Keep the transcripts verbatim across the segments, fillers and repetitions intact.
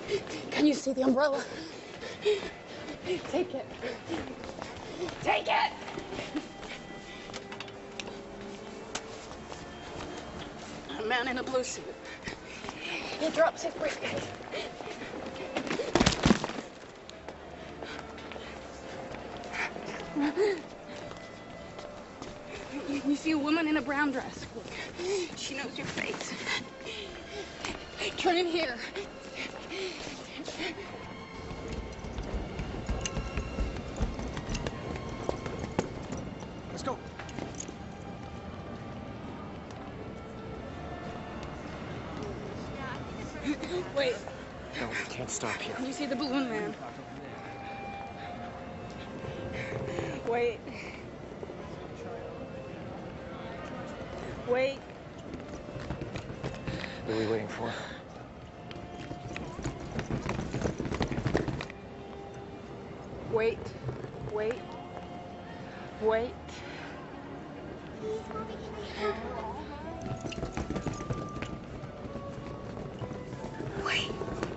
Can you see the umbrella? Take it. Take it! A man in a blue suit. He drops his briefcase. You, you see a woman in a brown dress. She knows your face. Turn in here. Let's go. Wait. No, we can't stop here. You see the balloon man. Wait. Wait. What are we waiting for? Wait. Wait. Wait. Wait.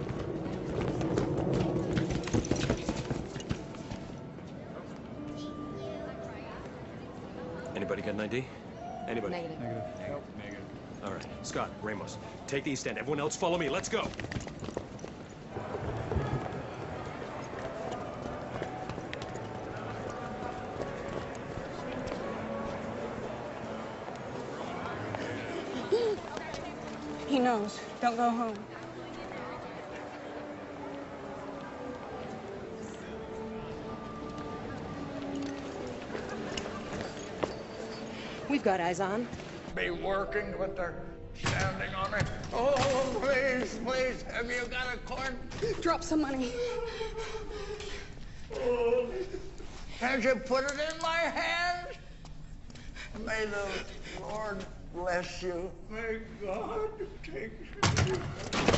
Anybody got an I D? Anybody? Negative. Negative. Nope. Negative. All right. Scott, Ramos, take the east end. Everyone else follow me. Let's go. He knows. Don't go home. We've got eyes on. Be working, but they're standing on me. Oh, please, please, have you got a cord? Drop some money. Oh, can't you put it in my hand? May the Lord bless you. May God take you.